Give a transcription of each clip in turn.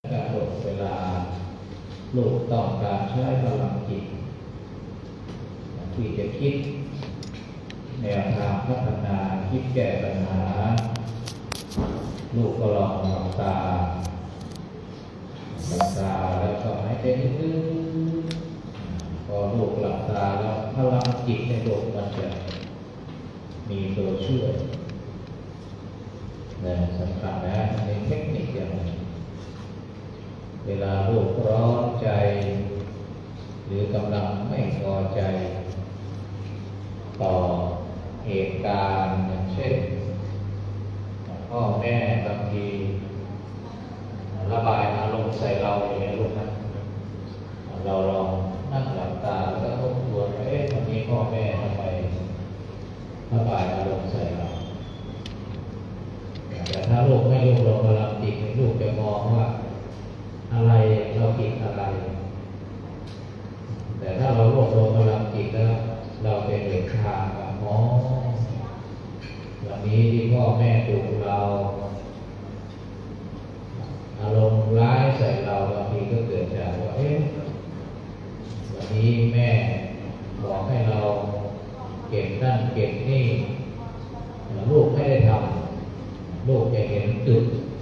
การลดเวลาลูกต้องการใช้พลังจิตที่จะคิดแนวทางพัฒนาคิดแก้ปัญหาลูกก็ลองหลับตาแล้วก็หายใจลึกๆพอลูกหลับตาแล้วพลังจิตในลูกมันจะมีตัวช่วยสำคัญนะในเทคนิคอย่างนี้เวลาลูกร้อนใจหรือกำลังไม่พอใจต่อเหตุการณ์อย่างเช่นพ่อแม่บางทีระบายอารมณ์ใส่เราอย่างนี้ลูกนะเราลองนั่งหลับตาแล้วก็ทบทวนวันนี้พ่อแม่ทำไมระบายอารมณ์ใส่เราแต่ถ้าลูกไม่รวบรวมพลังจิตลูกจะมองว่าอะไรเราผิดอะไรแต่ถ้าเรารวบรวมพลังจิตแล้วเราเป็นเด็กทางวันนี้ที่พ่อแม่ดุเราอารมณ์ร้ายใส่เราบางทีก็เกิดจากว่าวันนี้แม่บอกให้เราเก็บนั่นเก็บนี่ลูกไม่ได้ทำลูกจะเห็นจุด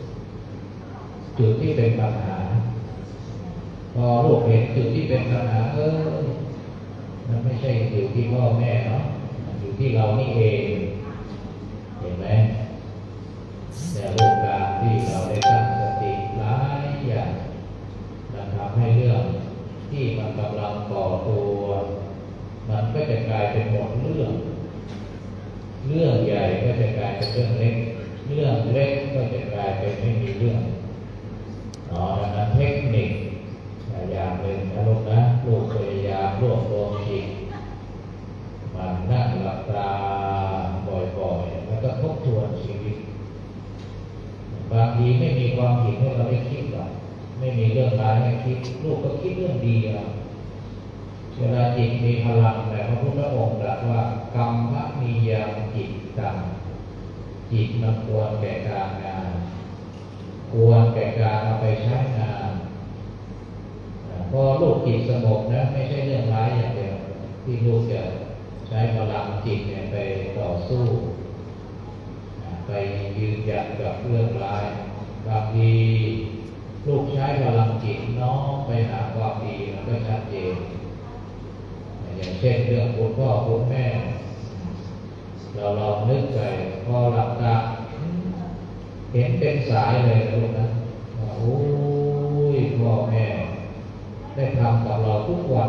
ที่เป็นปัญหาพอลูกเห็นจุดที่เป็นปัญหามันไม่ใช่อยู่ที่พ่อแม่เนาะอยู่ที่เรานี่เองเห็นไหมแต่โอกาสที่เราได้ตั้งสติหลายอย่างทำให้เรื่องที่มันกำลังก่อตัวมันก็จะกลายเป็นหมดเรื่องใหญ่ก็จะกลายเป็นเรื่องเล็กเรื่องเล็กก็จะกลายเป็นไม่มีเรื่องดังนั้นเทคนิคอย่างหนึ่งนะลูกนะลูกพยายามรวบรวมจิตมานั่งหลับตาบ่อยๆแล้วก็ทบทวนชีวิตบางทีไม่มีความผิดให้เราได้คิดหรอกไม่มีเรื่องร้ายให้คิดลูกก็คิดเรื่องดีเอาเวลาจิตมีพลังแต่พระพุทธองค์ตรัสว่ากรรมมียังจิตตังจิตมันควรแก่การงานควรแก่การเอาไปใช้งานพอลูกจิตสงบนะไม่ใช่เรื่องร้ายอย่างเดียวที่ลูกจะใช้พลังจิตไปต่อสู้ไปยืนหยัดกับเรื่องร้ายบางทีลูกใช้พลังจิตน้อมไปหาความดีมันก็ชัดเจนอย่างเช่นเรื่องคุณพ่อคุณแม่เราลองนึกไปพอหลับตาเห็นเป็นสายเลยนะลูกนะโอ้ยพ่อแม่ได้ทำกับเราทุกวัน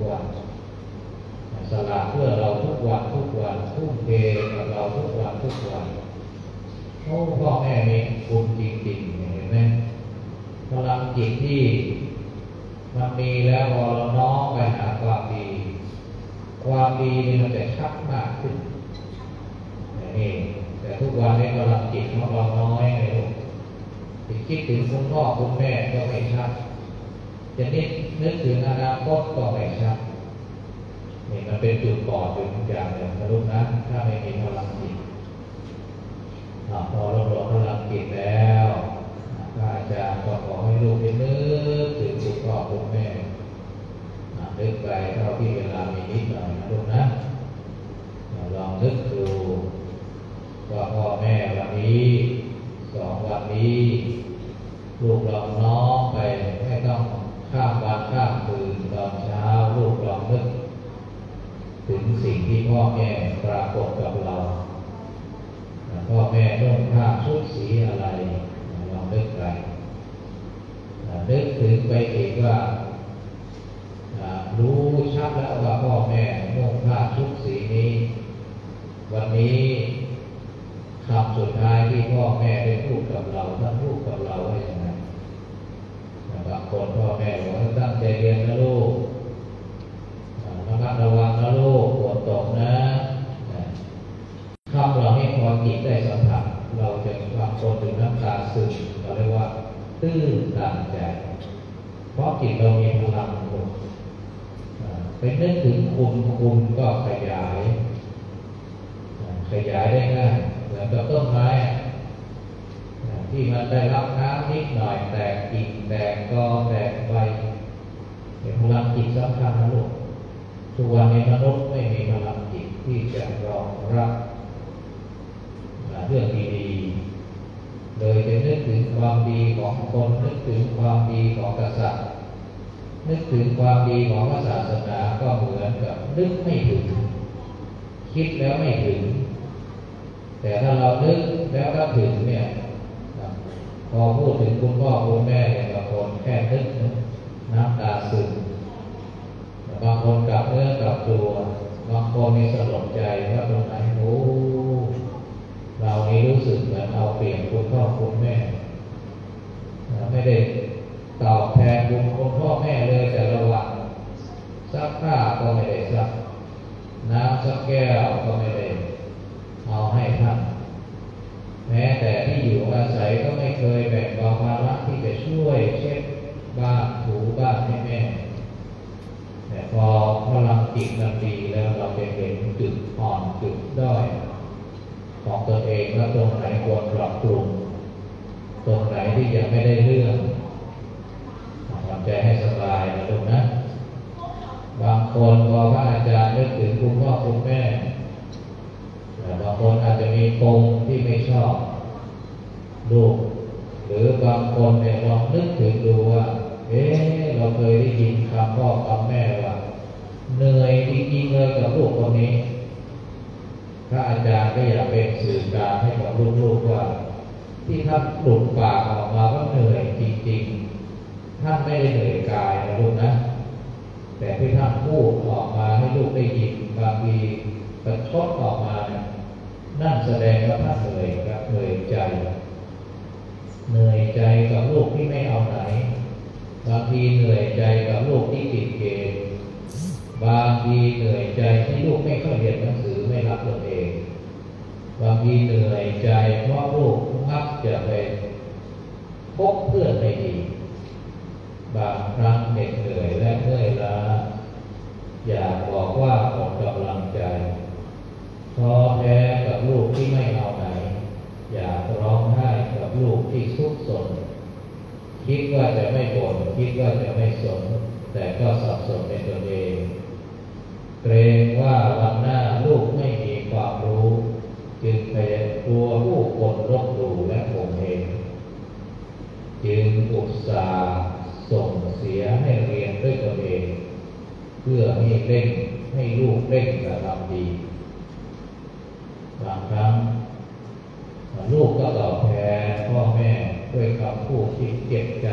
สละเพื่อเราทุกวันทุ่มเทกับเราทุกวันโอ้พ่อแม่มีคุณจริงๆเห็นไหมพลังจิตที่มันมีแล้วพอเราน้อมไปหาความดีนี่มันจะชัดมากขึ้นนี่แต่ทุกวันนี้พลังจิตของเราน้อยเลยลูกคิดถึงคุณพ่อคุณแม่ก็ไม่ชัดจะนึกถึงอนาคตก็ไม่ชัดนี่มันเป็นจุดบอดอยู่ทุกอย่างเลยนะลูกนะถ้าไม่มีพลังจิตพอเราหลงพลังจิตแล้วอาจารย์ก็ขอให้ลูกได้นึกถึงคุณพ่อคุณแม่นึกไปเท่าที่เวลามีนิดหน่อยนะลูกนะลองนึกดูว่าพ่อแม่วันนี้2 วันนี้ลูกลองน้อมไปไม่ต้องข้ามวันข้ามคืนตอนเช้าลูกลองนึกถึงสิ่งที่พ่อแม่ปรากฏกับเราพ่อแม่ต้องผ้าชุดสีอะไรลองนึกไปนึกถึงไปอีกว่ารู้ชัดแล้วว่าพ่อแม่นุ่งผ้าชุดสีนี้วันนี้คำสุดท้ายที่พ่อแม่ได้พูดกับเราท่านพูดกับเราว่าอย่างไรบางคนพ่อแม่บอกว่าตั้งใจเรียนนะลูกระมัดระวังนะลูกฝนตกนะคำเราให้พอจิตได้สัมผัสเราจะบางคนถึงน้ำตาซึมเราเรียกว่าตื้นตันใจเพราะจิตเรามีพลังไปนึกถึงคุณก็ขยายได้ง่ายเหมือนกับต้นไม้ที่มันได้รับน้ำนิดหน่อยแตกกิ่งแตกก็แตกใบเป็นพลังจิตสำคัญนะลูกทุกวันนี้มนุษย์ไม่มีพลังจิตที่จะรองรับเรื่องดีๆโดยจะนึกถึงความดีของคนนึกถึงความดีของกษัตริย์นึกถึงความดีของศาสนาก็เหมือนกับนึกไม่ถึงคิดแล้วไม่ถึงแต่ถ้าเรานึกแล้วก็ถึงเนี่ยพอพูดถึงคุณพ่อคุณแม่เนี่ยบางคนแค่นึกน้ำตาซึมบางคนกลับเนื้อกลับตัวบางคนมีสลดใจว่าตรงไหนโอ้เรานี่รู้สึกเหมือนเอาเปรียบคุณพ่อคุณแม่ไม่ได้ตอบแทนบุญคุณพ่อแม่เลยแต่ละวันซักผ้าก็ไม่ได้ซักน้ำสักแก้วก็ไม่ได้เอาให้ท่านแม้แต่ที่อยู่อาศัยก็ไม่เคยแบ่งเบาภาระที่จะช่วยเช็ดบ้านถูบ้านให้แม่แต่พอพลังจิตมันดีแล้วเราจะเห็นจุดอ่อนจุดด้อยของตัวเองว่าตรงไหนควรปรับปรุงตรงไหนที่ยังไม่ได้เรื่องทำใจให้สบายนะลูกนะบางคนพอพระอาจารย์นึกถึงคุณพ่อคุณแม่บางคนอาจจะมีปมที่ไม่ชอบลูกหรือบางคนเนี่ยลองนึกถึงดูว่าเราเคยได้ยินคำพ่อคำแม่ว่าเหนื่อยจริงๆเลยกับลูกคนนี้พระอาจารย์ก็อยากเป็นสื่อกลางให้กับลูกๆว่าที่ท่านหลุดปากออกมาว่าเหนื่อยจริงๆท่านไม่ได้เหนื่อยกายนะลูกนะแต่ที่ท่านพูดออกมาให้ลูกได้ยินบางทีประชดออกมาเนี่ยนั่นแสดงว่าท่านเหนื่อยครับเหนื่อยใจกับลูกที่ไม่เอาไหนบางทีเหนื่อยใจกับลูกที่ติดเกมบางทีเหนื่อยใจที่ลูกไม่ค่อยเรียนหนังสือไม่รักตัวเองบางทีเหนื่อยใจเพราะลูกมักจะไปพบเพื่อนไม่ดีบางครั้งเหน็ดเหนื่อยและเมื่อยล้าอยากบอกว่าหมดกำลังใจท้อแท้กับลูกที่ไม่เอาไหนอยากร้องไห้กับลูกที่ทุกข์สนคิดว่าจะไม่บ่นคิดว่าจะไม่สนแต่ก็สับสนในตัวเองเกรงว่าวันหน้าลูกไม่มีความรู้จึงไปกลัวผู้คนลบหลู่และข่มเหงจึงอุตส่าห์ส่งเสียให้เรียนด้วยตัวเองเพื่อให้ลูกเร่งกระทำดีบางครั้งลูกก็ตอบแทนพ่อแม่ด้วยคำพูดที่เจ็บใจ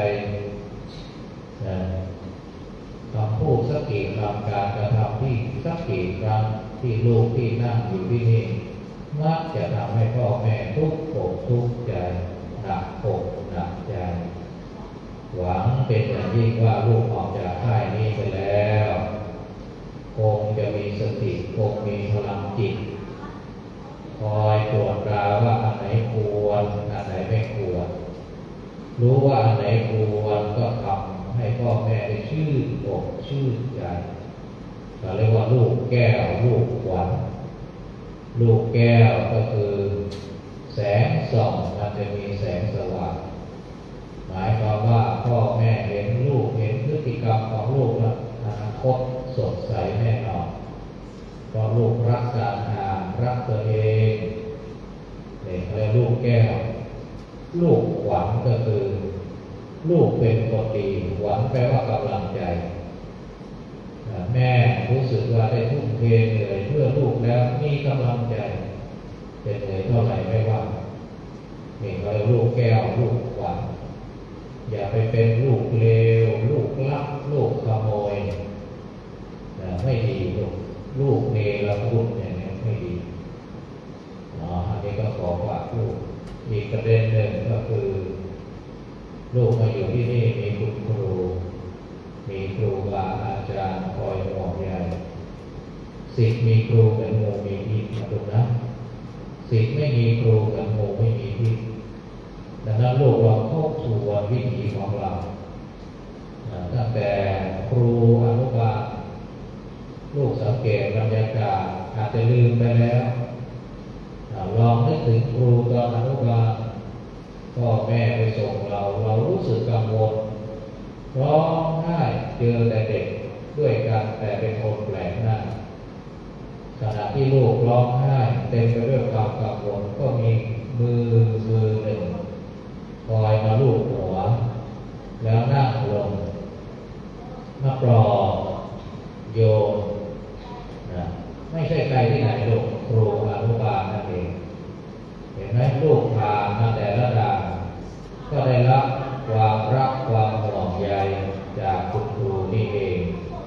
คำพูดสักกี่คำการกระทำที่สักกี่ครั้งที่ลูกที่นั่งอยู่ที่นี่มักจะทำให้พ่อแม่ทุกข์อกทุกข์ใจหนักอกหนักใจหวังเป็นอย่างยิ่งว่าลูกออกจากค่ายนี้ไปแล้วคงจะมีสติคงมีพลังจิตคอยตรวจตราว่าอันไหนควรอันไหนไม่ควรรู้ว่าอันไหนควรก็ทำให้พ่อแม่ได้ชื่นอกชื่นใจเราเรียกว่าลูกแก้วลูกขวัญลูกแก้วก็คือแสงส่องมันจะมีแสงสว่างหมายความว่าพ่อแม่เห็นลูกเห็นพฤติกรรมของลูกแล้วอนาคตสดใสแน่นอนเพราะลูกรักการงานรักตัวเองเนี่ยเรียกลูกแก้วลูกขวัญก็คือลูกเป็นคนดีขวัญแปลว่ากำลังใจแม่รู้สึกว่าได้ทุ่มเทเหนื่อยเพื่อลูกแล้วมีกำลังใจจะเหนื่อยเท่าไหร่ไม่ว่านี่เราลูกแก้วลูกขวัญอย่าไปเป็นลูกเลวลูกลักลูกขโมยไม่ดีลูกเนรคุณเนี่ยไม่ดีอันนี้ก็ขอฝากลูกอีกประเด็นหนึ่งก็คือลูกมาอยู่ที่นี่มีคุณครูมีครูบาอาจารย์คอยห่วงใยศิษย์มีครูเหมือนโมมีพิษนะลูกนะศิษย์ไม่มีครูเหมือนโมไม่มีพิษดังนั้นลูกเราทบทวนวิถีของเราตั้งแต่ครูอนุบาลลูกสังเกตบรรยากาศอาจจะลืมไปแล้วลองนึกถึงครูตอนอนุบาลพ่อแม่ไปส่งเรารู้สึกกังวลเจอแต่เด็กด้วยกันแต่เป็นคนแปลกหน้าขณะที่ลูกร้องไห้เต็มไปด้วยความกังวลก็มีมือหนึ่งคอยมาลูบหัวแล้วนั่งลงมาปลอบโยนนะไม่ใช่ใครที่ไหนลูกครูอนุบาลนั่นเองเห็นไหมลูกผ่านมาแต่ละด่านก็ได้รับความรักความห่วงใยจากคุณครูนี่เอง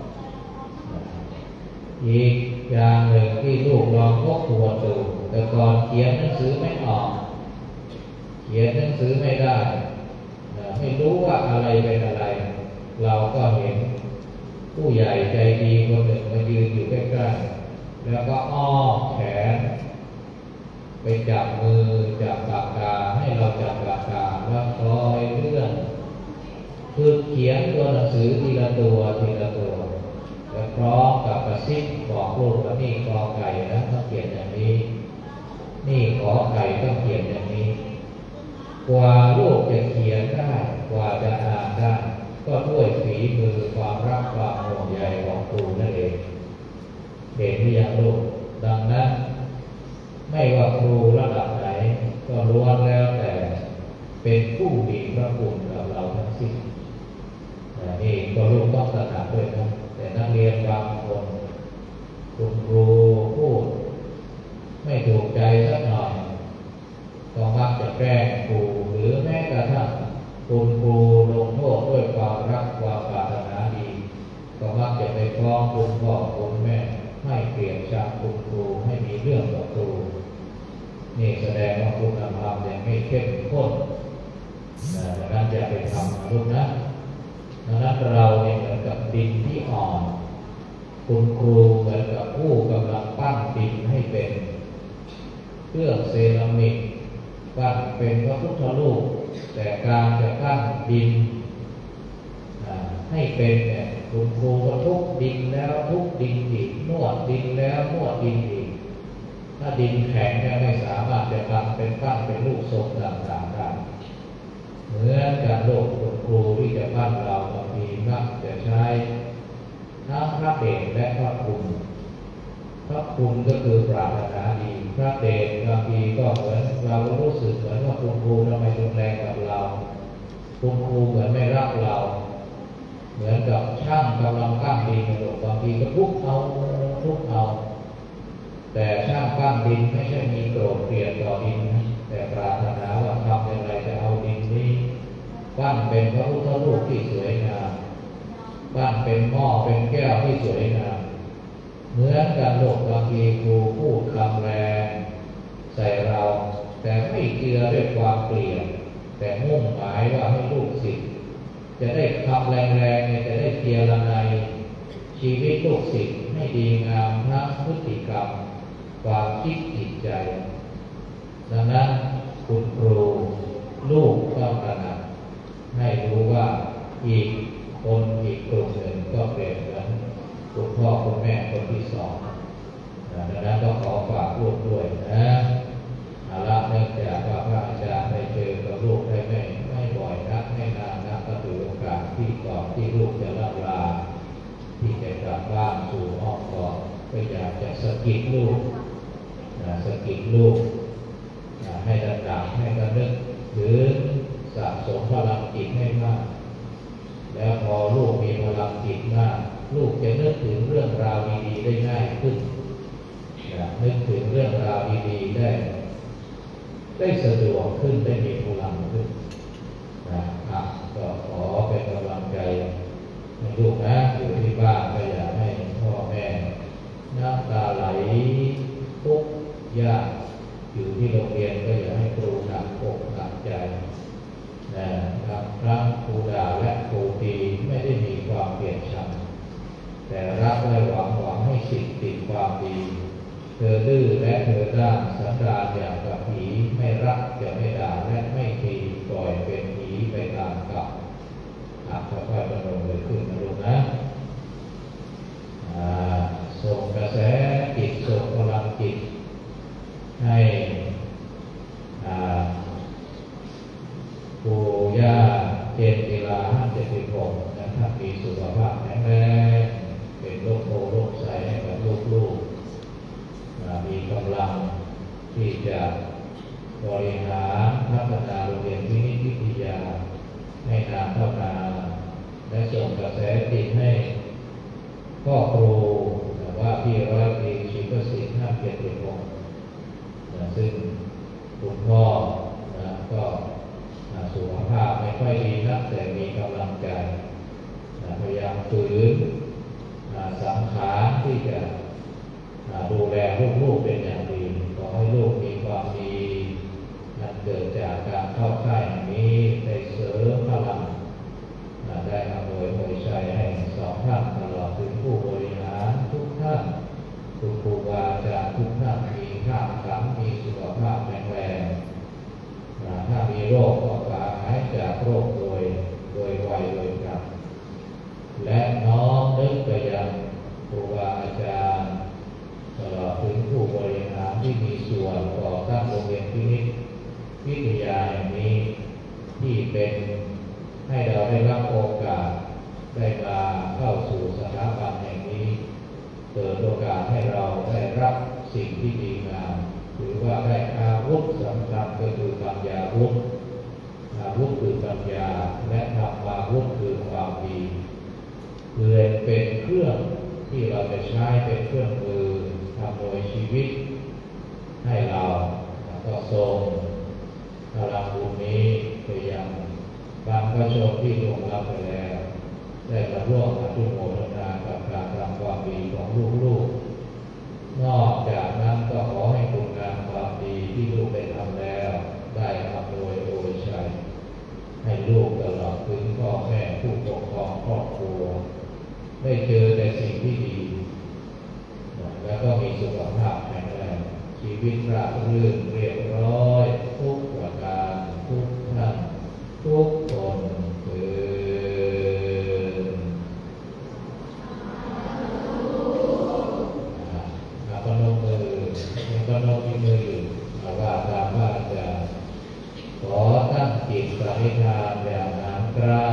อีกอย่างหนึ่งที่ลูกลองทบทวนดูแต่ก่อนเขียนหนังสือไม่ออกเขียนหนังสือไม่ได้ไม่รู้ว่าอะไรเป็นอะไรเราก็เห็นผู้ใหญ่ใจดีคนหนึ่งมายืนอยู่ใกล้ๆแล้วก็อ้อมแขนไปจับมือจับปากกาให้เราจับปากกาแล้วคอยเลื่อนคือเขียนตัวหนังสือทีละตัวและพร้อมกับกระซิบบอกลูกว่านี่กอไก่นะต้องเขียนอย่างนี้นี่ขอไก่ต้องเขียนอย่างนี้กว่าลูกจะเขียนได้กว่าจะอ่านได้ก็ด้วยฝีมือความรักความห่วงใยของครูนั่นเองเห็นหรือยังลูกดังนั้นไม่ว่าครูระดับไหนก็ล้วนแล้วแต่เป็นผู้มีพระคุณกับเราทั้งสิ้นนี่ก็ลูกต้องตระหนักด้วยนะแต่นักเรียนบางคนคุณครูพูดไม่ถูกใจสักหน่อยก็มักจะแกล้งครูหรือแม้กระทั่งคุณครูลงโทษด้วยความรักความปรารถนาดีก็มักจะไปฟ้องคุณพ่อคุณแม่ให้เกลียดชังคุณครูให้มีเรื่องกับครูนี่แสดงว่าคุณธรรมยังไม่เข้มข้นดังนั้นอย่าไปทำลูกนะดังนั้นเราเนี่ยเหมือนกับดินที่อ่อนคุณครูเหมือนกับผู้กำลังปั้นดินให้เป็นเครื่องเซรามิกปั้นเป็นพระพุทธรูปแต่การจะปั้นดินให้เป็นเนี่ยคุณครูก็ทุบดินแล้วทุบดินอีกนวดดินแล้วนวดดินอีกถ้าดินแข็งเนี่ยไม่สามารถจะทำเป็นปั้นเป็นรูปทรงต่างๆได้เหมือนกับโลกคุณครูที่จะปั้นเราบางทีมักจะใช้ทั้งพระเดชและพระคุณพระคุณก็คือปรารถนาดีพระเดชบางทีก็เหมือนเรารู้สึกเหมือนว่าคุณครูทำไมรุนแรงกับเราคุณครูเหมือนไม่รักเราเหมือนกับช่างกำลังปั้นดินบางทีก็ทุบเอาแต่ช่างปั้นดินไม่ใช่มีโกรธเกลียดต่อดินนะแต่ปรารถนาว่าทำอย่างไรจะเอาดินนี้ปั้นเป็นพระพุทธรูปที่สวยงามปั้นเป็นหม้อเป็นแก้วที่สวยงามเหมือนกันโลกบางทีครูพูดคำแรงใส่เราแต่ไม่เจือด้วยความเกลียดแต่มุ่งหมายว่าให้ลูกศิษย์จะได้คำแรงๆจะได้เจรไนชีวิตลูกศิษย์ให้ดีงามทั้งพฤติกรรมความคิดจิตใจดังนั้นคุณครูลูกต้องตระหนักให้รู้ว่าอีกคนอีกกลุ่มหนึ่งก็เปรียบเหมือนคุณพ่อคุณแม่คนที่สองดังนั้นก็ขอฝากลูกด้วยนะเอาละเนื่องจากว่าพระอาจารย์ได้เจอกับลูกได้ไม่บ่อยนักไม่นานนักก็ถือโอกาสที่ก่อนที่ลูกจะล่ำลาที่จะกลับบ้านสู่อ้อมกอดก็อยากจะสะกิดลูกให้ระดับให้ระลึกหรือสะสมพลังจิตให้มากแล้วพอลูกมีพลังจิตมากลูกจะนึกถึงเรื่องราวดีๆได้ง่ายขึ้นนึกถึงเรื่องราวดีๆได้สะดวกขึ้นได้มีพลังขึ้นก็ขอเป็นกำลังใจให้ลูกนะอยู่ที่บ้านก็อยากให้พ่อแม่น้ำตาไหลทุกข์ยากอยู่ที่โรงเรียนก็อยากให้ครูหนักอกหนักใจนะครับทั้งครูด่าและครูตีไม่ได้มีความเกลียดชังแต่รักและหวังให้สิ่งติดความดีเธอดื้อและเธอด้านสันดานอย่างกับผีไม่รักจะไม่ด่าและไม่ตีปล่อยเป็นผีไปตามกรรมค่อยๆประนมเลยขึ้นนะลูกนะส่งกระแสจิตส่งพลังจิตให้ปู่ย่าเจนจิรา56นะครับมีสุขภาพแข็งบริหารพัฒนาโรงเรียนวินิจวิทยาให้นำเข้ามาและส่งกระแสจิตให้พ่อครูว่าพี่ร้อยตรีชีวศิษฐ์ห้ามเกียรติวงศ์ซึ่งคุณพ่อก็สุขภาพไม่ค่อยดีนักแต่มีกำลังใจพยายามฝืนสังขารที่จะดูแลลูกๆเป็นอย่างดีขอให้ลูกมีความดีนั่นเกิดจากการเข้าค่ายนี้ได้เสริมพลังได้อำนวยชัยให้สองท่านตลอดถึงผู้บริหารทุกท่านทุกครูบาอาจารย์ทุกท่านมีข้ามขังมีสุขภาพแข็งแรงถ้ามีโรคก็หายจากโรคโดยไวโดยกลับและน้อมนึกไปยังครูบาอาจารย์ตลอดถึงผู้บริหารที่มีส่วนก่อตั้งโรงเรียนวิทยาแห่งนี้ที่เป็นให้เราได้รับโอกาสได้มาเข้าสู่สถาบันแห่งนี้เปิดโอกาสให้เราได้รับสิ่งที่ดีงามหรือว่าได้อาวุธสำคัญก็คือปัญญาวุฒิอาวุธคือปัญญาและธรรมาวุธคือความดีเลยเป็นเครื่องที่เราจะใช้เป็นเครื่องมือทำโดยชีวิตให้เราก็ทรงพลังบุญนี้ไปยังบางพระชนที่ล่วงลับไปแล้วได้มาร่วมอนุโมทนากับการทำความดีของลูกๆนอกจากนั้นก็ขอให้คุณงามความดีที่ลูกได้ทำแล้วได้อำนวยชัยให้ลูกตลอดถึงพ่อแม่ผู้ปกครองครอบครัวได้เจอแต่สิ่งที่ดีแล้วก็มีสุขภาพแข็งแรงชีวิตราบรื่นเรียบร้อยทุกประการทุกท่านทุกคนพนมมือว่าตามว่าจะขอตั้งจิตปณิธานอย่างหนักกล้า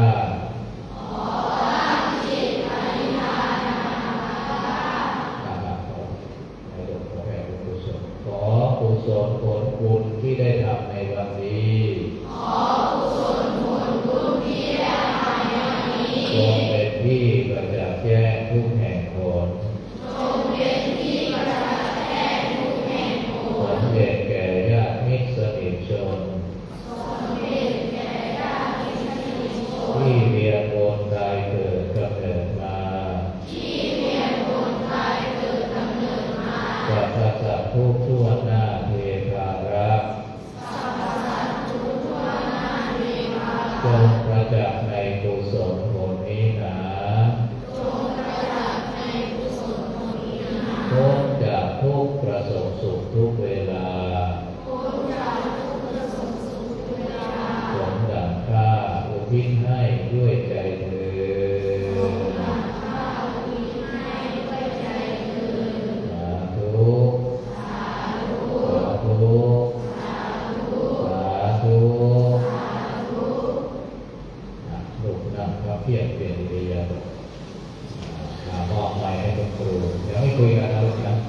ขอกุศลผลบุญที่ได้ทำในวันนี้จงเป็นที่ประจักษ์แจ้งทุกแห่งผลสมเด็จแก่ญาติมิตรสนิทชนที่เวียนวนตายเกิดกำเนิดมาสรรพสัตว์ทุกทั่วหน้าเทพารักษ์จงประจักษ์ในกุศลผลนี้หนาพ้นจากทุกข์ประสบสุขทุกเวลาสมดังข้าอุทิศให้ด้วยใจเถิดสาธุสาธุลูกนั่งพระเพียรเปลี่ยนอิริยาบถมอบหมายให้คุณครูเดี๋ยวให้คุยกันนะลูกนะ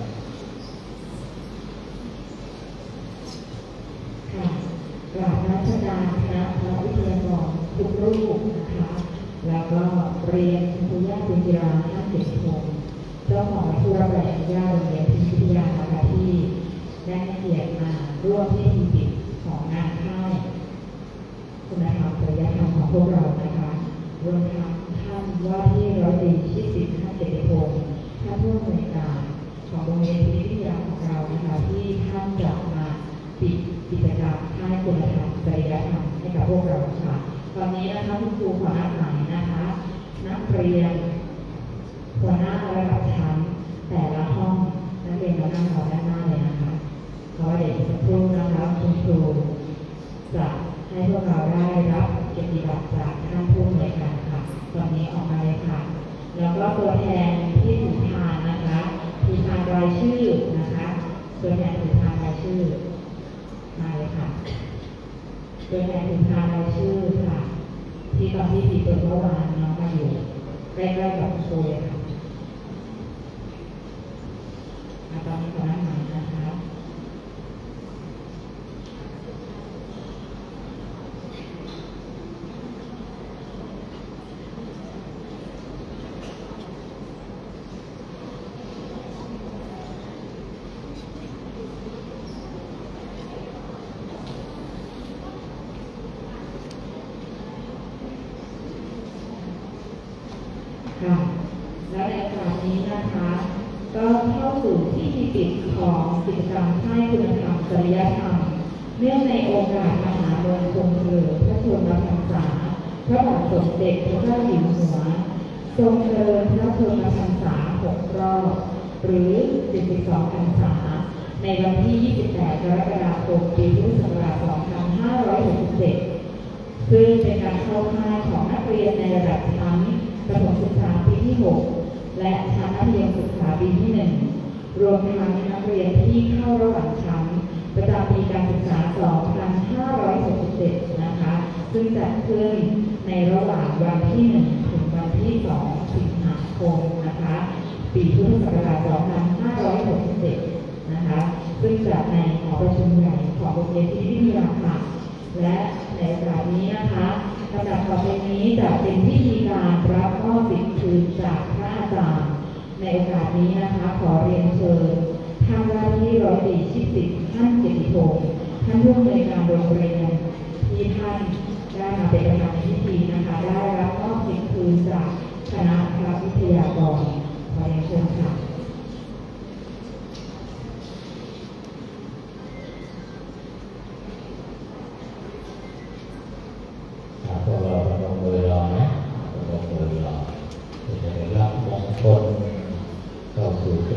กราบนมัสการพระวิทยากรทุกรูปนะคะแล้วก็เรียนคุณย่าคุณจิราท่านเด็กพงศ์เจ้าของผู้รับแรงย่าโรงเรียนพิทยานะคะที่ได้เกียรติมาร่วมพิธีปิดของงานค่ายคุณธรรมจริยธรรมของพวกเรานะคะรวมทั้งท่านว่าที่ร้อยตรีชิดศิษย์ท่านเด็กพงศ์ท่านผู้อำนวยการของโรงเรียนพิทยาของเรานะคะที่ท่านจะมาปิดกิจกรรมค่ายคุณธรรมจริยธรรมให้กับพวกเราค่ะตอนนี้นะคะคุณครูขอนัดหมายนะคะนักเรียนหัวหน้าระดับชั้นแต่ละห้องนักเรียนมานั่งรอด้านหน้าเลยนะคะขอเด็กสักครู่นะคะคุณครูจะให้พวกเราได้รับเกียรติบัตรจากท่านผู้อำนวยการค่ะตอนนี้ออกมาเลยค่ะแล้วก็ตัวแทนที่ถือพานนะคะถือพานรายชื่อนะคะตัวแทนถือพานรายชื่อมาเลยค่ะตัวแทนถือพานรายชื่อค่ะที่ตอนที่ปีเปิดเมื่อวานน้องมาอยู่ใกล้ๆกับครูเลยค่ะตอนนี้ขอนั่งหมายนะคะค่ะและในคราวนี้นะคะก็เข้าสู่ที่ปิดของกิจกรรมค่ายคุณธรรมจริยธรรมเนื่องในโอกาสมหามงคลเฉลิมพระชนมพรรษาพระบาทสมเด็จพระเจ้าอยู่หัวทรงเจริญพระชนมพรรษา6 รอบหรือ72 พรรษาในวันที่ 28 กรกฎาคม ปีพุทธศักราช 2567 ซึ่งเป็นการเข้าค่ายของนักเรียนในระดับชั้นประถมศึกษาปีที่ 6 และชั้นมัธยมศึกษาปีที่ 1 รวมทั้งนักเรียนที่เข้าระหว่างชั้นประจำปีการศึกษา 2567 นะคะ ซึ่งจัดขึ้นในระหว่างวันที่ 1 ถึงวันที่ 2 สิงหาคม นะคะ ปีพุทธศักราช 2567 นะคะ ซึ่งจัดในหอประชุมใหญ่ของโรงเรียนที่วิทยาค่ะและในโอกาสนี้นะคะลำดับต่อไปนี้จะเป็นพิธีการรับมอบสิทธิ์คืนจากพระอาจารย์ในโอกาสนี้นะคะขอเรียนเชิญท่านว่าที่ร้อยตรีชิติท่านเกียรติพงศ์ท่านผู้อำนวยการโรงเรียนที่ท่านได้มาเป็นประธานในพิธีนะคะได้รับมอบสิทธิ์คืนจากคณะพระวิทยากรขอเรียนเชิญค่ะพวกเราลงมือรอนะลงมือรอจะได้รับมงคลเข้าสู่จุด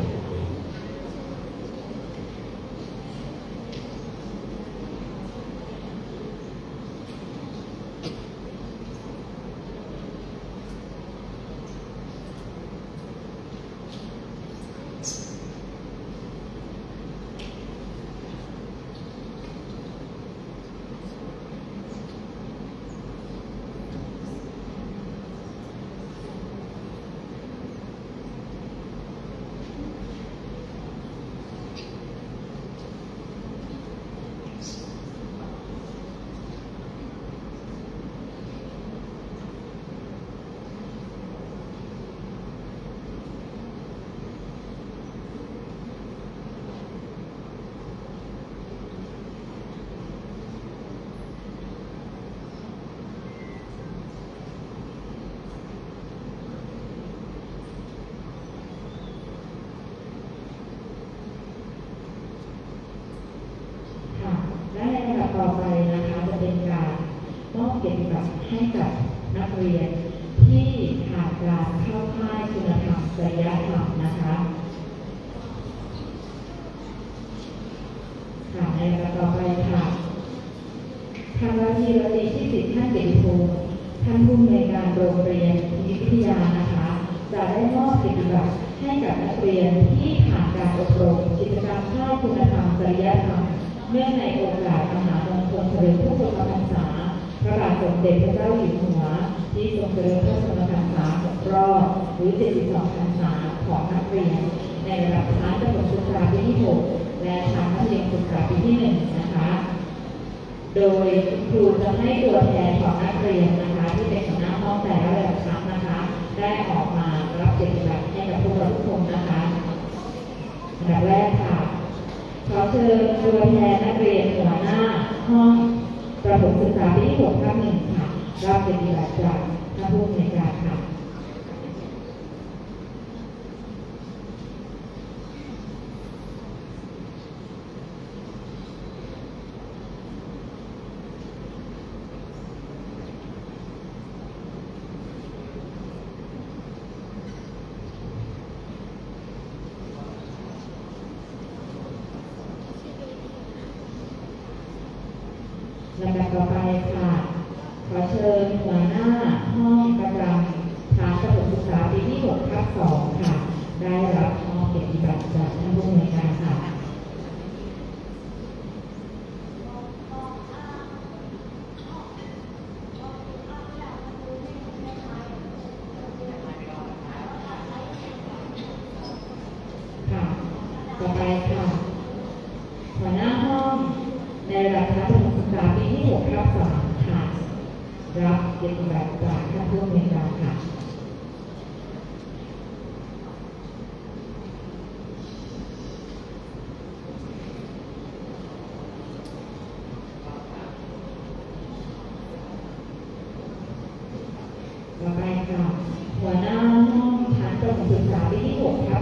ต่อไปนะคะจะเป็นการมอบเกียรติบัตรให้กับนักเรียนที่ผ่านการเข้าค่ายคุณธรรมจริยธรรมนะคะในลำดับต่อไปค่ะทางวัดที่เราดีที่สิทธิ์ท่านเกียรติพงศ์ท่านผู้อำนวยการโรงเรียนวิทยานะคะจะได้มอบเกียรติบัตรให้กับนักเรียนที่ผ่านการอบรมกิจกรรมค่ายคุณธรรมจริยธรรมเนื่องในโอกาสมหามงคลเฉลิมพระชนมพรรษาพระบาทสมเด็จพระเจ้าอยู่หัวที่ทรงเจริญพระชนมพรรษา6 รอบหรือ72 พรรษาของนักเรียนในระดับชั้นประถมศึกษาปีที่ 6 และชั้นมัธยมศึกษาปีที่ 1 นะคะโดยครูจะให้ตัวแทนของนักเรียนนะคะที่เป็นหัวหน้าห้องแต่ละระดับชั้นนะคะได้ออกมารับเกียรติบัตรให้กับพวกเราทุกคนนะคะอันดับแรกค่ะขอเชิญตัวแทนนักเรียนหัวหน้าห้องประถมศึกษาปีที่ 6 ทับ 1 ค่ะรับเกียรติบัตรจากท่านผู้อำนวยการค่ะลำดับต่อไปค่ะขอเชิญหัวหน้าห้องประจำฐานประถมศึกษาปีที่ 6 ทับ 2 ค่ะได้รับมอบเกียรติบัตรจากท่านผู้อำนวยการค่ะต่อไปค่ะหัวหน้าห้องในระดับชั้นประถมศึกษาปีที่ 6 ทับ 3 ค่ะรับเกียรติบัตรจากท่านผู้อำนวยการค่ะต่อไปค่ะหัวหน้าห้อง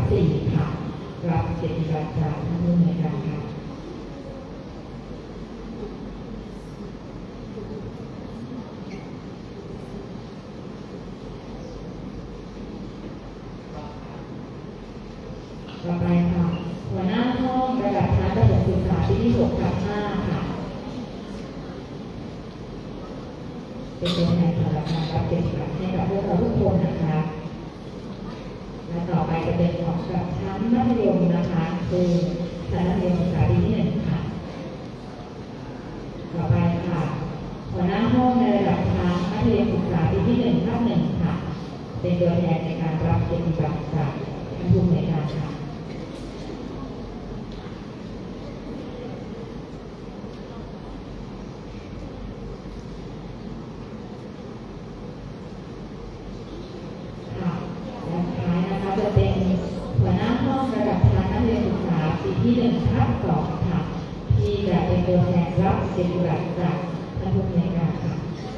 4ค่ะรับเกียรติบัตรจากท่านผู้อำนวยการค่ะต่อไปค่ะหัวหน้าห้องระดับชั้นประถมศึกษาปีที่6/5ค่ะเป็นตัวแทนสำหรับการรับเกียรติบัตรให้กับพวกเราทุกคนนะคะและต่อไปจะเป็นของระดับชั้นมัธยมนะคะคือชั้นมัธยมศึกษาปีที่1ค่ะต่อไปค่ะหัวหน้าห้องในระดับชั้นมัธยมศึกษาปีที่1/1ค่ะเป็นตัวแทนในการรับเกียรติบัตรจากท่านผู้อำนวยการค่ะจะเป็นหัวหน้าห้องระดับชั้นมัธยมศึกษาปีที่1/2ค่ะที่จะเป็นตัวแทนรับเกียรติบัตรจากท่านผู้อำนวยการค่ะ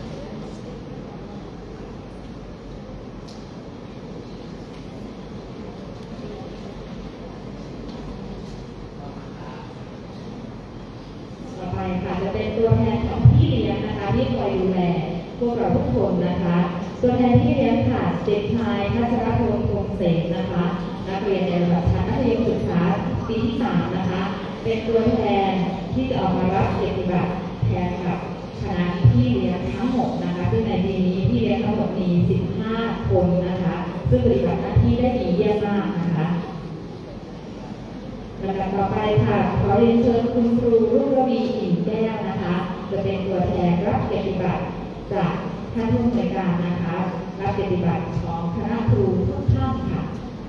ต่อไปค่ะจะเป็นตัวแทนของพี่เลี้ยงนะคะที่คอยดูแลพวกเราทุกคนนะคะตัวแทนที่เลี้ยงค่ะเด็กชายพัชรพล คงเสนนะคะนักเรียนในระดับชั้นมัธยมศึกษาปีที่3นะคะเป็นตัวแทนที่จะออกมารับเกียรติบัตรแทนกับคณะพี่เลี้ยงทั้งหมดนะคะซึ่งในปีนี้พี่เลี้ยงทั้งหมดมี15 คนนะคะซึ่งปฏิบัติหน้าที่ได้ดีเยี่ยมมากนะคะลำดับต่อไปค่ะขอเรียนเชิญคุณครูรุ่งระวีอิ่มแก้วนะคะจะเป็นตัวแทนรับเกียรติบัตรจากท่านผู้อำนวยการนะคะรับเกียรติบัตรของคณะครูทุกท่านค่ะ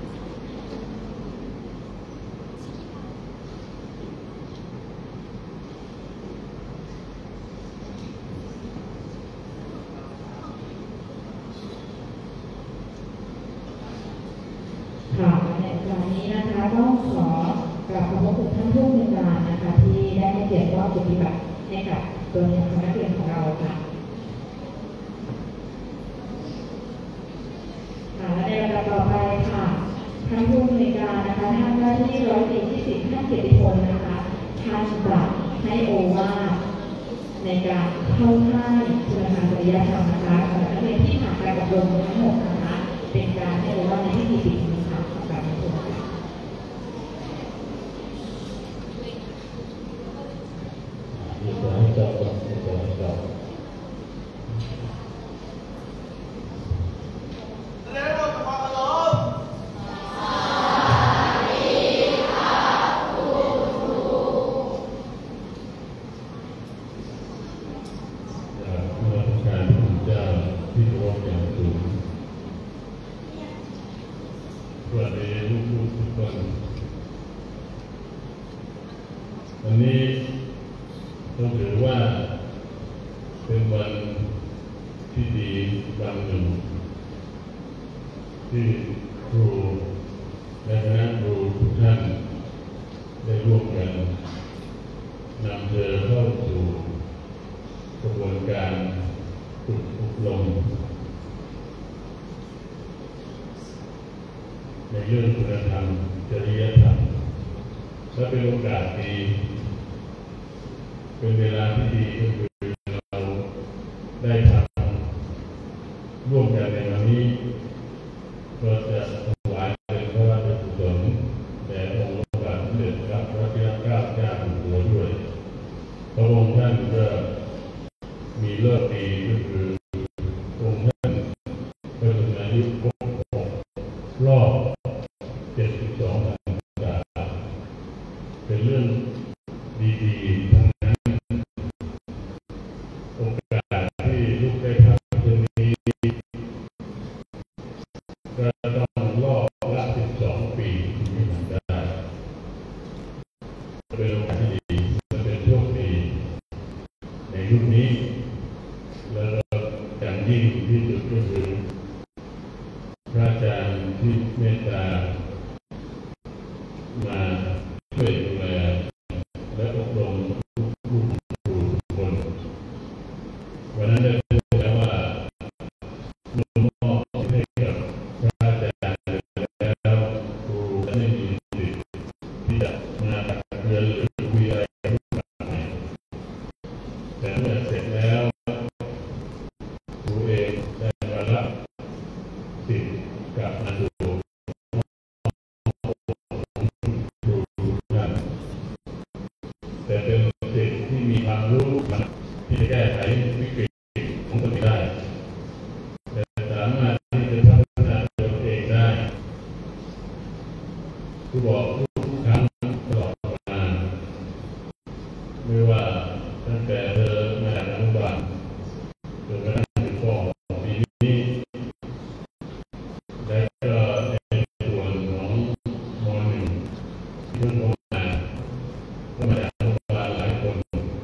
ในครั้งนี้นะคะต้องขอกราบขอบคุณท่านผู้อำนวยการนะคะที่ได้ให้เกียรติมอบเกียรติบัตรให้กับตัวแทนคณะนักเรียนของเราค่ะและในลำดับต่อไปค่ะท่านผู้อำนวยการนะคะท่านว่าที่ร้อยตรีที่10ท่านเกียรติพลนะคะท่านจะให้โอวาทในการเข้าค่ายคุณธรรมจริยธรรมนะคะสำหรับนักเรียนที่ผ่านการอบรมทั้งหมดนะคะเป็นการให้โอวาทในพิธีปิดนะคะสำหรับทุกคนค่ะวันนี้ต้องถือว่าเป็นวันที่ดีวันหนึ่งที่ครูและคณะครูทุกท่านได้ร่วมกันนำเธอเข้าสู่กระบวนการฝึกอบรมในเรื่องคุณธรรมจริยธรรมและเป็นโอกาสดีเป็นเวลาที่ดีก็คือเราได้ทำร่วมกันในวันนี้ก็จะถวายเป็นพระราชกุศลแด่องค์พระบาทสมเด็จพระวชิรเกล้าเจ้าอยู่หัวด้วยพระองค์ท่านก็มีเลิกดีก็คือองค์ท่านพระชนมายุครบรอบ72 พรรษาเป็นเรื่องดีๆทั้งนั้นโอกาสที่ลูกได้ทำเช่นนี้ก็ต้องรอบละ12 ปีที่ทำได้เป็นโอกาสที่ดีและเป็นโชคดีในรุ่นนี้แล้วอย่างยิ่งที่สุดก็คือพระอาจารย์ที่เมตตามาช่วยดูแลและอบรมลูกครูทุกคนวันนั้นได้พูดแล้วว่ามอบให้กับพระอาจารย์แล้วครูและสิทธิ์กลับมาสู่แต่เป็นสิทธิ์ที่มีความรู้ที่จะแก้ไขวิกฤตของตัวเองได้แต่สามารถที่จะพัฒนาตัวเองได้ผู้บอกทุกครั้งตลอดมาไม่ว่าตั้งแต่เธอมาจากอนุบาลจนกระทั่งถึงป.ปีนี้และก็ในส่วนของม.1ที่เพิ่งเข้ามาจากอนุบาลหลายคน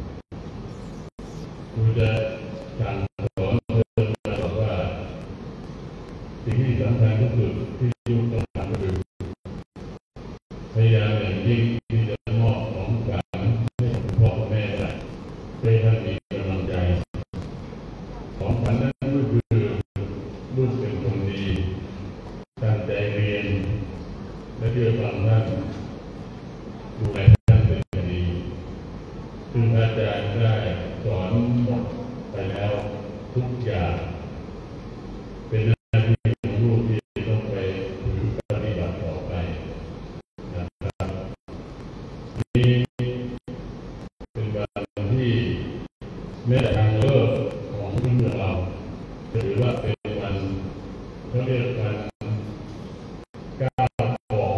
ครูจะสั่งสอนเธอมาบอกว่าสิ่งที่สำคัญที่สุดที่ลูกต้องทำก็คือพยายามอย่างยิ่งที่จะมอบของขวัญให้คุณพ่อคุณแม่ได้เพื่อให้ท่านมีกำลังใจของขวัญนั้นก็คือลูกเป็นคนดีตั้งใจเรียนและเชื่อฟังท่านดูแลท่านเป็นอย่างดีซึ่งอาจารย์ได้สอนไปแล้วทุกอย่างเป็นหน้าที่ของลูกที่ต้องไปถือปฏิบัติต่อไปนะครับนี่เป็นวันที่แม้แต่ทางเลิกของเพื่อนเราถือว่าเป็นวันเขาเรียกวันก้าวกอง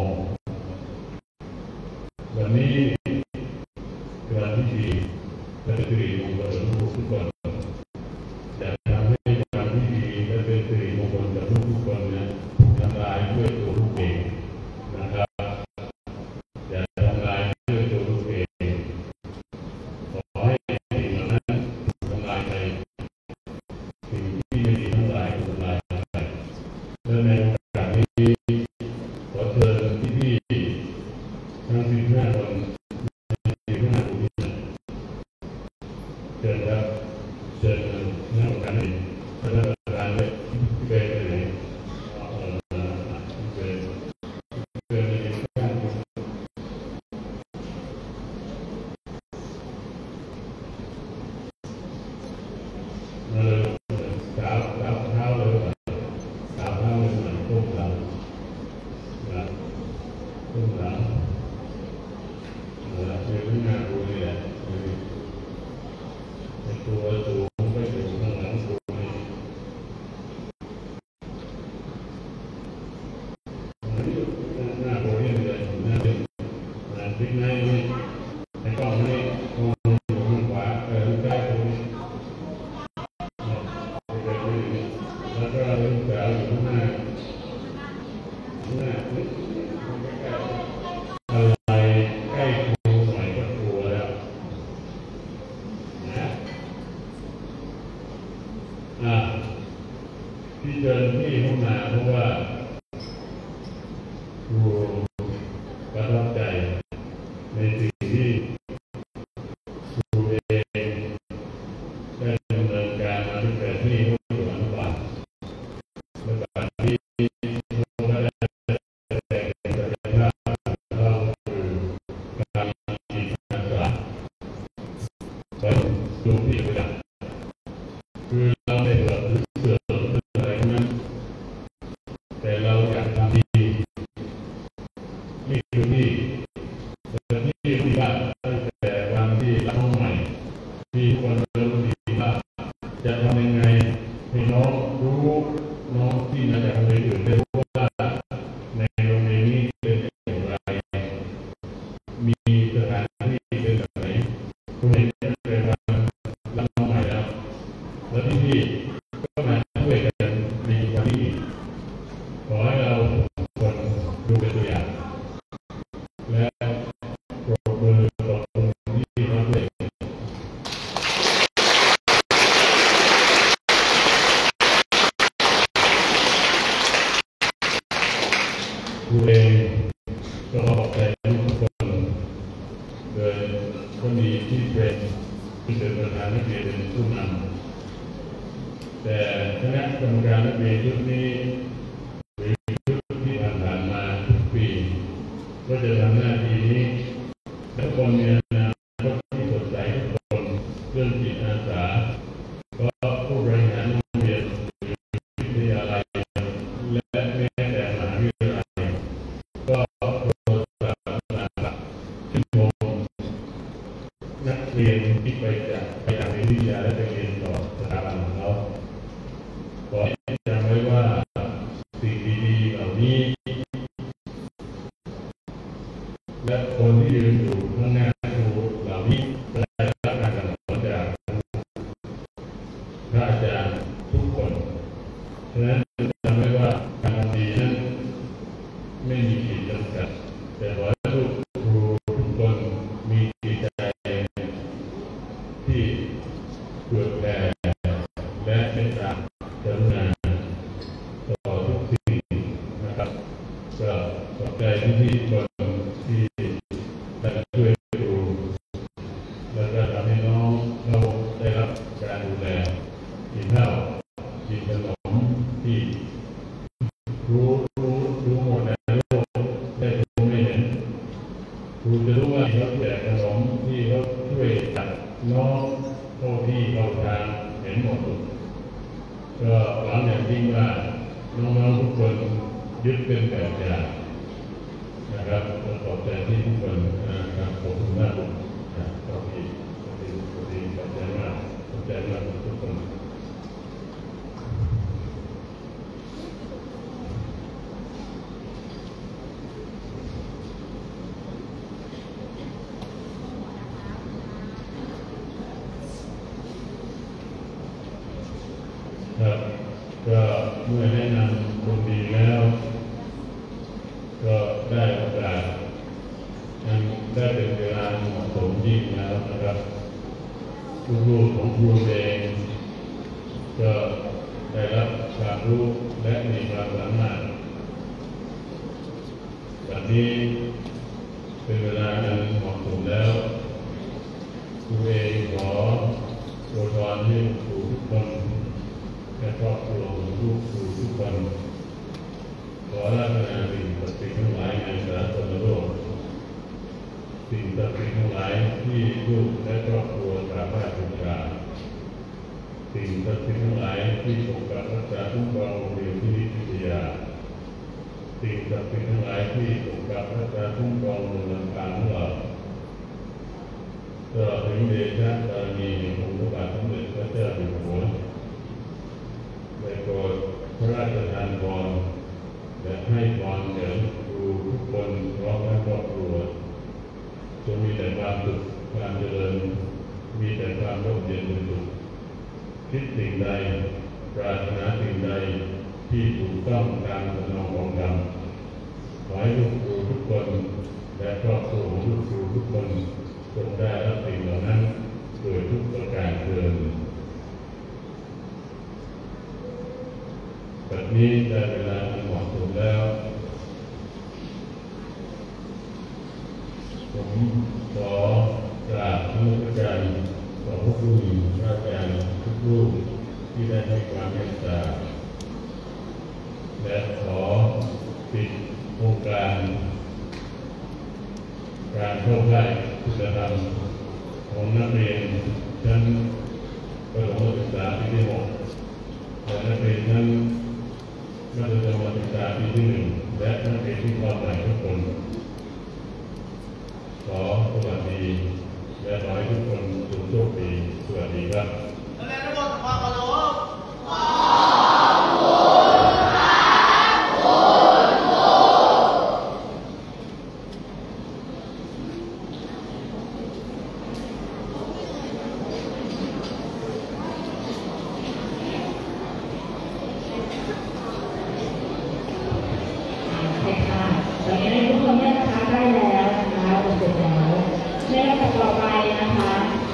วันนี้เป็นวันที่ดีและเป็นสิริมงคลกับลูกทุกคนจะทำให้วันที่ดีและเป็นสิริมงคลกับลูกทุกคนนะทำลายด้วยตัวลูกเองนะครับอย่าทำลายด้วยตัวลูกเองขอให้สิ่งเหล่านั้นทำลายไปสิ่งที่ไม่ดีทั้งหลายทำลายไปและในโอกาสนี้ขอเชิญพี่ๆทั้ง15 คน15 คนนี้เชิญครับเชิญนั่งกันเลยท่านประธานเลยพี่เบย์ไปไหนพี่เบย์ไปไหนมาเลยสาวเท้าเลยสาวเท้าเลยหน่อยก้มหลังนะก้มหลังเดี๋ยวไม่น่ารู้เลยแหละในตัวสูงไม่สูงข้างหลังสูงนี่หน้าโบนี่เลยหน้าดึงพลิกหน้านี่ในกล้องนี่มองอยู่ข้างขวาใกล้ตรงนี้แล้วก็ลูกสาวอยู่ข้างหน้านี่อะไรใกล้ครูหน่อยก็กลัวแล้วนะที่เดินที่เข้ามาเพราะว่าครูประทับใจในสิ่งที่ครูเองได้ดำเนินการมาตั้งแต่ที่เขาอยู่อนุบาลและการที่เขาได้แต่งศักยภาพเราคือการมีทักษะไปดูที่ระดับคือเราไม่เสื่อมอะไรนั้นแต่เราอยากทำดีนี่คือที่บ้านตั้งแต่วันที่รับน้องใหม่ที่ทุกคนเริ่มดีว่าจะทำยังไงให้น้องรู้น้องที่มาจากโรงเรียนอื่นได้รู้ว่าในโรงเรียนนี้เป็นอย่างไรมีสถานที่เป็นแบบไหนคุณเห็นตั้งแต่วันรับน้องใหม่แล้วพี่ก็มาช่วยกันในวันนี้ขอให้เราคนดูเป็นตัวอย่างและปรบมือตบมือที่น้องเด็กผู้เองก็ขอบใจทุกคนโดยก็มีที่เป็นประธานนักเรียนเป็นผู้นำแต่คณะกรรมการนักเรียนชุดนี้หรือชุดที่ผ่านมาทุกปีก็จะทำหน้าที่นี้ทุกคนมีอนาคตที่สดใสทุกคนเรื่องจิตอาสาก็ผู้บริหารโรงเรียนหรือวิทยาลัยและและคนที่ยืนอยู่ข้างหน้าครูเหล่านี้ได้รับการสนับสนุนจากพระอาจารย์ทุกคนฉะนั้นจำไว้ว่าการทำดีนั้นไม่มีขีดจำกัดแต่ขอให้ทุกครูทุกคนมีจิตใจที่เกิดแผ่และเมตตากรุณาต่อทุกสิ่งนะครับก็ขอบใจที่คนที่ได้ช่วยครูแล้วก็ทำให้น้องเราได้รับการดูแลกินข้าวกินขนมที่รู้หมดแล้วได้รู้ไม่เห็นครูจะรู้ว่าเขาแจกขนมที่เขาช่วยจัดน้องเข้าที่เข้าทางเห็นหมดก็หวังอย่างยิ่งว่าน้องๆทุกคนยึดเป็นแบบอย่างนะครับขอบใจที่ทุกคนนะครับขอบคุณมากขอบคุณขอบใจมากขอบใจมากทุกคนครับก็เมื่อแนะนำคนดีแล้วก็ได้โอกาสได้เป็นเวลาเหมาะสมยิ่งแล้วนะครับลูกๆของครูเองก็ได้รับความรู้และมีความสามารถวันนี้เป็นเวลาอันเหมาะสมแล้วครูเองขออวยพรให้ครูทุกคนและครอบครัวของลูกครูทุกคนขอรัตนาสิ่งศักดิ์สิทธิ์ทั้งหลายในสากลโลกสิ่งศักดิ์สิทธิ์ทั้งหลายที่ลูกและครอบครัวกราบไหว้บูชาสิ่งศักดิ์สิทธิ์ทั้งหลายที่ปกปักรักษาคุ้มครองโรงเรียนที่นิติวิทยาสิ่งศักดิ์สิทธิ์ทั้งหลายที่ปกปักรักษาคุ้มครองเมืองลำปางของเราตลอดถึงเดชะบารมีแห่งองค์พระบาทสมเด็จพระเจ้าอยู่หัวได้โปรดพระราชทานพรและให้พรแก่ครูทุกคนพร้อมทั้งครอบครัวจงมีแต่ความสุขความเจริญมีแต่ความร่มเย็นเป็นสุขคิดสิ่งใดปรารถนาสิ่งใดที่ถูกต้องตามสนองของกรรมขอให้ลูกครูทุกคนและครอบครัวของลูกครูทุกคนจงได้รับสิ่งเหล่านั้นโดยทุกประการเทินแบบนี้ได้เวลาที่เหมาะสมแล้วผมขอกราบนมัสการต่อพระคุณพระอาจารย์ทุกรูปที่ได้ให้ความเมตตาและขอปิดโครงการเข้าค่ายคุณธรรมของนักเรียนชั้นประถมศึกษาปีที่6และนักเรียนชั้นมัธยมศึกษาปีที่1และนักเรียนที่เข้าใหม่ทุกคนขอสวัสดีและขอให้ทุกคนสุขโชคดีสวัสดีครับตอนนี้ทุกคนเนี่ยนะคะได้แล้วนะคะเสร็จแล้วในลำดับต่อไปนะคะ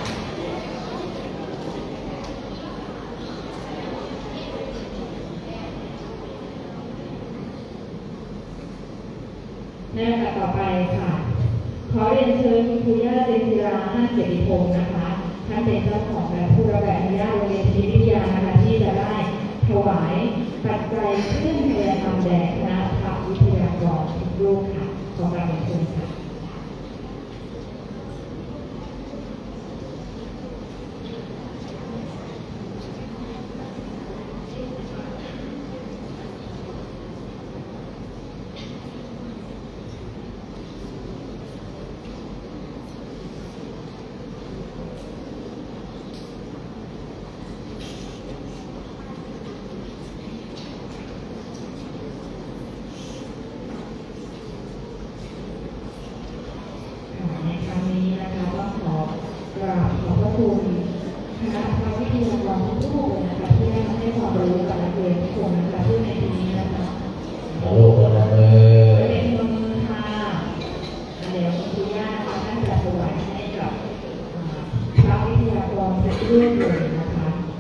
ในลำดับต่อไปค่ะขอเรียนเชิญครูย่าเจนจิราห้าเกียรติพงศ์นะคะท่านเป็นเจ้าของและผู้รับแบบอนุญาตโรงเรียนพิทยานะคะที่จะได้ถวายปัจจัยเครื่องพยาธรรมแด่คณะพระวิทยากรทุกรูปค่ะขอการเรียนเชิญค่ะคุณคณะพระวิทยากรทุกรูปเลยนะคะที่ได้มาให้ความรู้กับนักเรียนทุกคนนะคะที่ในปีนี้นะคะลูกคนละมือเป็นมือค่ะเดี๋ยวคุณครูย่านะคะท่านจะถวายให้กับพระวิทยากรทุกรูปเลยนะคะ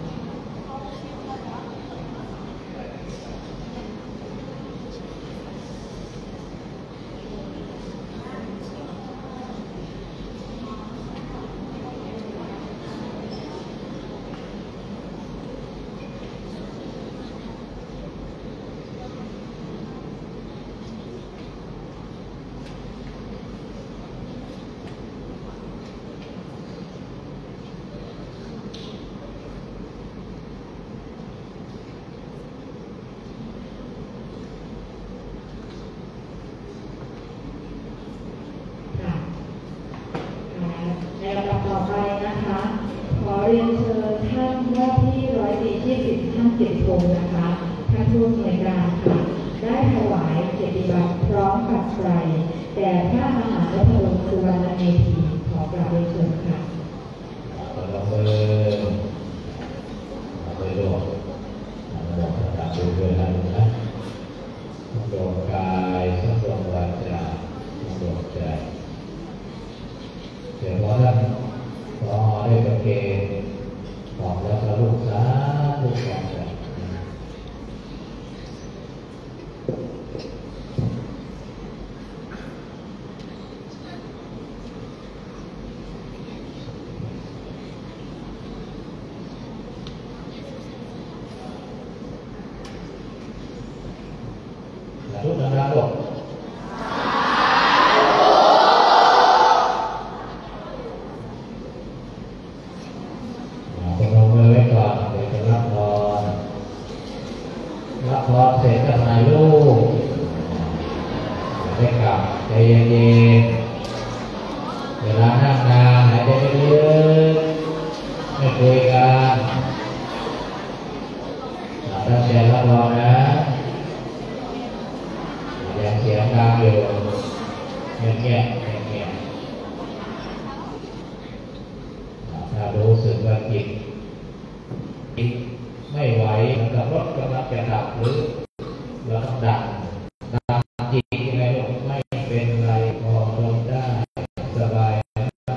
ในลำดับต่อไปนะคะขอเรียนเชิญท่านว่าที่ร้อยตรีที่10ท่านเกียรติพงศ์นะคะท่านผู้อำนวยการค่ะได้ถวายเกียรติบัตรพร้อมปัจจัยแด่พระมหานพดลสุวรรณเมธีขอกราบเรียนเชิญค่ะเราไปดูจับดูด้วยนะดวงกายสัมดวงวาจาดวงใจเดี๋ยวพอท่านพอได้ประเคนของแล้วก็ลูกสาวลูกของใจลูกดังๆลูกลงมือไว้ก่อนเดี๋ยวจะรับพรเสร็จก็ถ่ายรูปได้กลับใจเย็นๆเวลานั่งนานหายใจลึกๆไม่คุยกันตั้งใจรับพรนะยังเสียงดังอยู่เงียบถ้ารู้สึกว่าจิตไม่ไหวมันกับรถกำลังจะดับหรือเราต้องดับจิตยังไงลูกไม่เป็นไรพอลงได้สบายนะ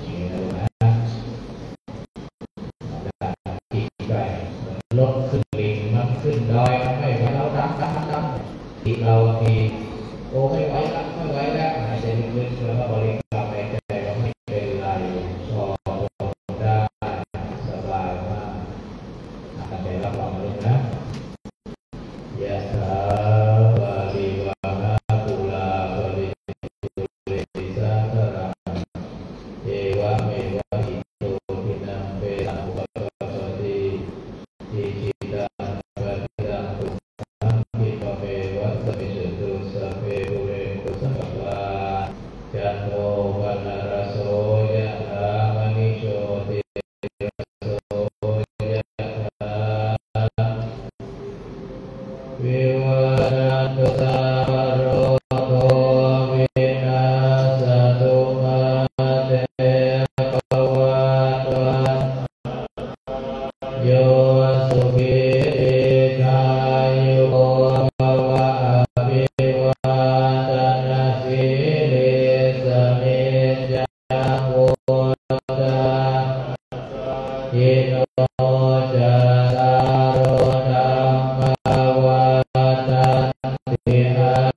จิตไปรถขึ้นลิงมันขึ้นดอยมันไม่ไหวเราดับจิตเราทีโอ้ไม่ไหวแล้วหายใจลึกๆแล้วก็บริกรรมในใจว่าไม่เป็นไรพอลงได้สบายมากตั้งใจรับฟังเลยนะยะถาวาริวาหาปุราปริปุเรนติสาคารังเอวะเมวะอิโตทินังเปตะอุปกัปปติอิจิตังปฏิตังตุสังคิปะเมวะสมิจตุสัพเพปุเรนตุสังกปปาจันโทปนะระโสยะถามณิโชติวิวัฏตุตาโรโควินาศตุมาเตภวัตวันโยสุขิกายุโกภวะอภิวาทนาสิริสนิจังวุฒาอิโนจัตตารโอธัมมาวัฏฏันติอา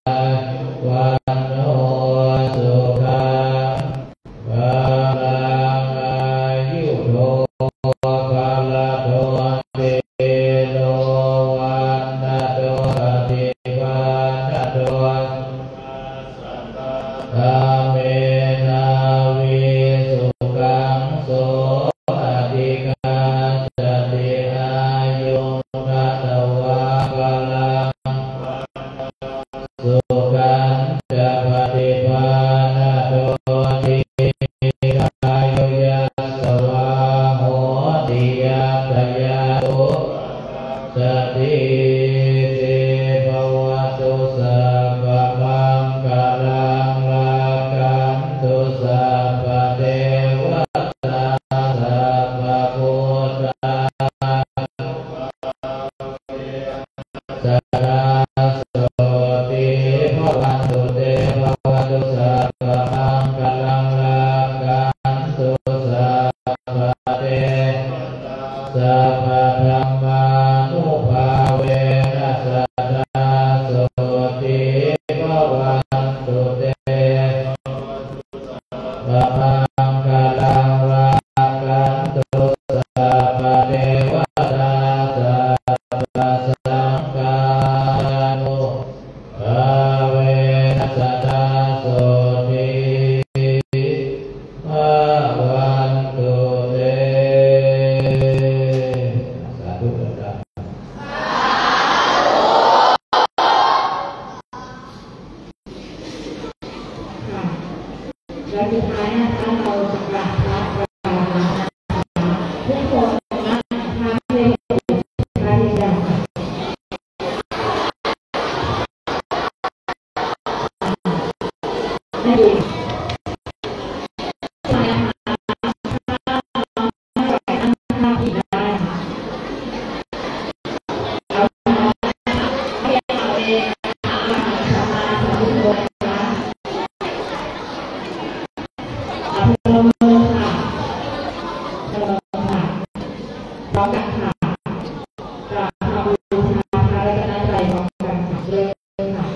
และสุดท้ายนะคะเราจะกราบพระประธานนะคะทุกคนนั่งทางเรียนพระเดียวไม่ดีพร้อมกันค่ะกราบพระบูชาพระรัตนตรัยพร้อมกันค่ะเริ่มค่ะ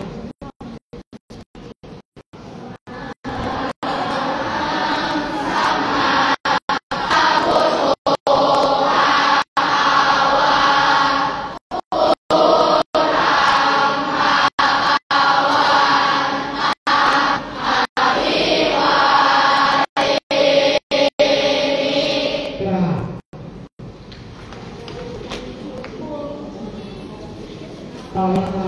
ต่อเลยค่ะ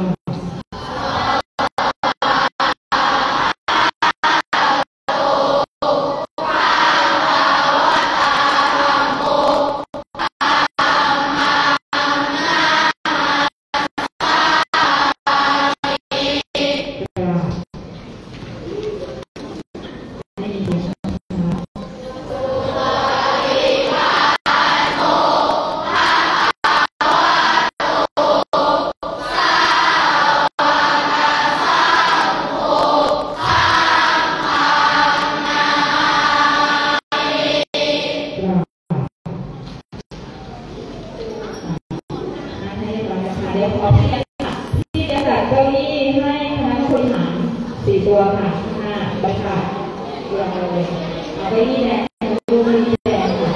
เดี๋ยวขอที่จะจัดเก้าอี้ให้คณะผู้บริหาร4 ตัวค่ะ5ใบค่ะเรียงเลยเอาเก้าอี้แดงดูเก้าอี้แดงค่ะ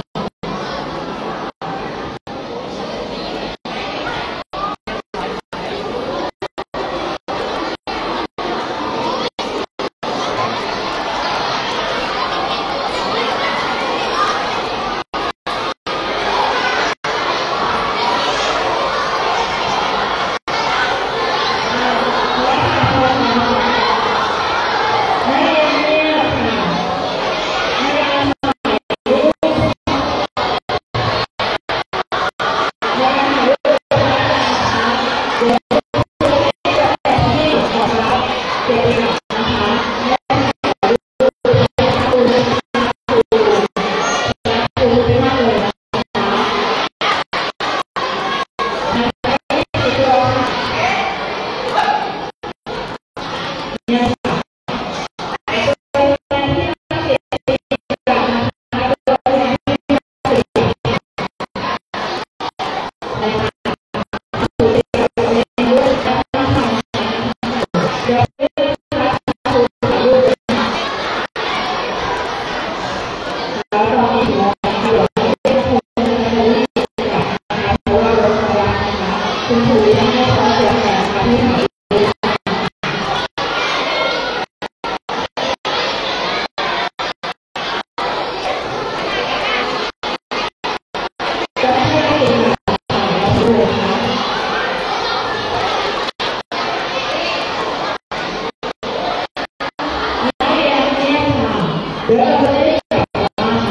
เดี๋ยวเราจะได้กลับบ้าน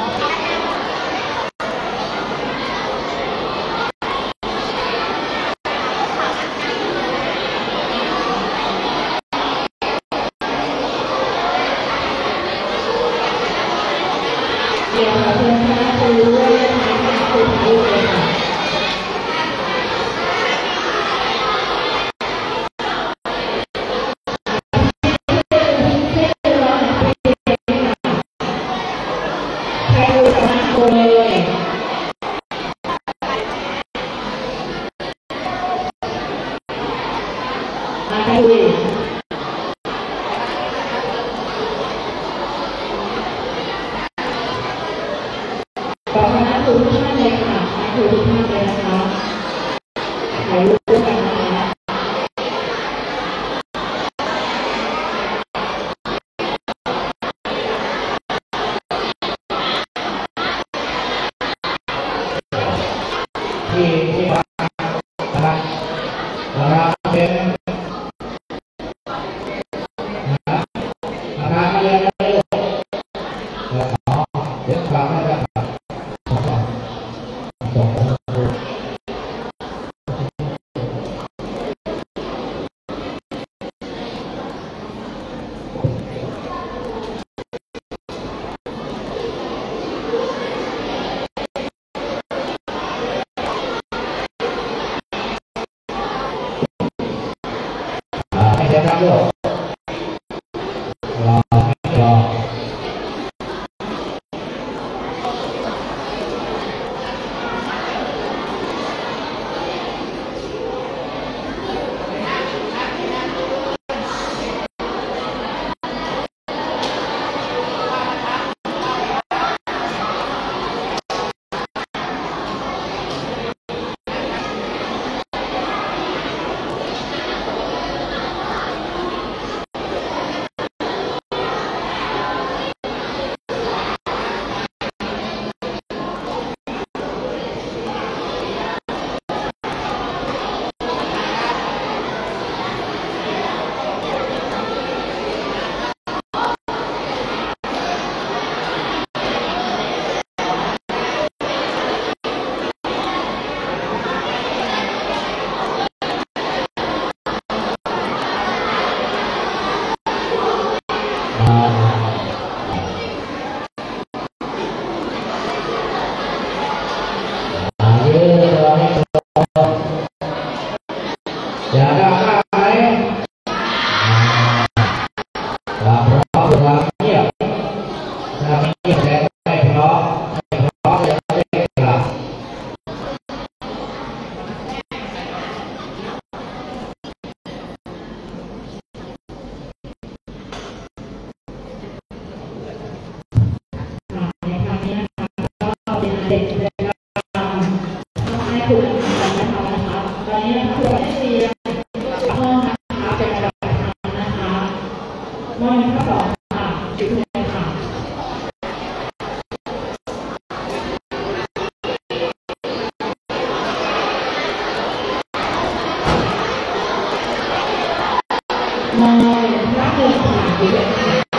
เดี๋ยวเราจะพาไปด้วยนะคะไปดูเลยค่ะขอคณะครูทุกท่านเลยค่ะคณะครูทุกท่านเลยนะคะถ่ายรูปด้วยกันนะคะที่บ้านนะครับเป็นนะครับมาเรียนเลยครับลูกรอรออยากได้ไหมความพร้อมความเงียบถ้าไม่เงียบแล้วไม่พร้อมจะไม่กลับในครั้งนี้นะคะก็เป็นเด็กเลยค่ะให้คุณนะคะตอนนี้นะคะคุณได้เรียนห้องนะคะเป็นระดับนะคะห้องข้อสองค่ะจุดหนึ่งค่ะมองพระเดินผ่านอยู่เลยค่ะ